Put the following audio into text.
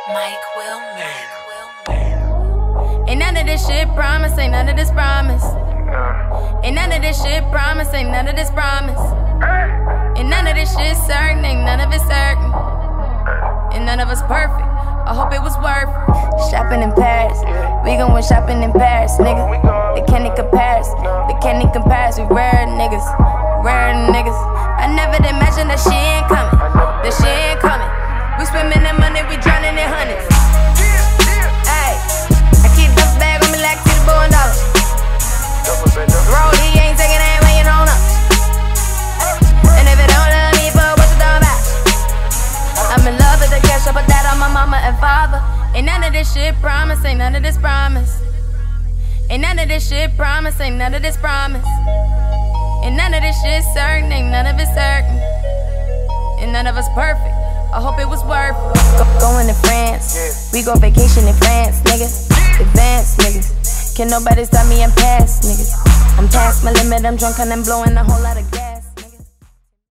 Mike Wilmer. Ain't none of this shit promise, ain't none of this promise. Ain't none of this shit promise, ain't none of this promise. Ain't none of this shit certain, ain't none of it certain. And none of us perfect, I hope it was worth it. Shopping in Paris, we gon' win shopping in Paris, nigga. They can't even compare us, they can't even compare us. We rare niggas, rare niggas. I never imagined that shit ain't coming, that shit ain't coming. We swimming in money, we drowning in hundreds. Ayy, I keep the bag on me like $2 billion. Rollie ain't taking that when you don't know. And if it don't love me, but what you talking about? I'm in love with the cash, I put that on my mama and father. Ain't none of this shit promise, ain't none of this promise. Ain't none of this shit promise, ain't none of this promise. Ain't none of this shit certain, ain't none of it certain. And none of us perfect, I hope it was worth it. Going to France, we go vacation in France, nigga. Advanced niggas, can nobody stop me, I'm past, niggas. I'm past my limit, I'm drunk and I'm blowing a whole lot of gas.